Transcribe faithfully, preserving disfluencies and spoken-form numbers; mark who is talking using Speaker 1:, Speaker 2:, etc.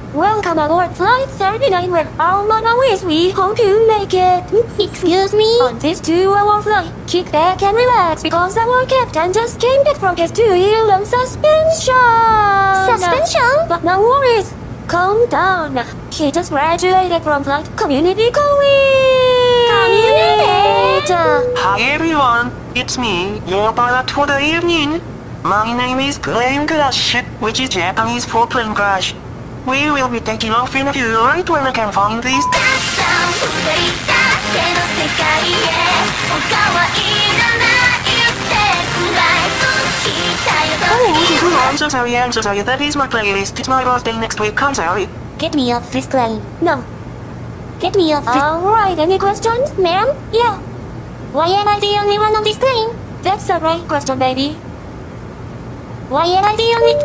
Speaker 1: Welcome aboard Flight thirty-nine, where our motto is we hope you make it.
Speaker 2: Excuse me?
Speaker 1: On this two-hour flight, kick back and relax because our captain just came back from his two-year long suspension.
Speaker 2: Suspension?
Speaker 1: But no worries. Calm down. He just graduated from flight community college.
Speaker 2: Community?
Speaker 3: Hi everyone, it's me, your pilot for the evening. My name is Plane Crash, which is Japanese for plane crash. We will be taking off in a few right when I can find these. Oh, I'm so sorry, I'm so sorry, that is my playlist. It's my birthday next week, I'm sorry.
Speaker 2: Get me off this plane.
Speaker 1: No.
Speaker 2: Get me off this...
Speaker 1: Alright, any questions?
Speaker 2: Ma'am?
Speaker 1: Yeah.
Speaker 2: Why am I the only one on this plane?
Speaker 1: That's the right question, baby.
Speaker 2: Why am I the only...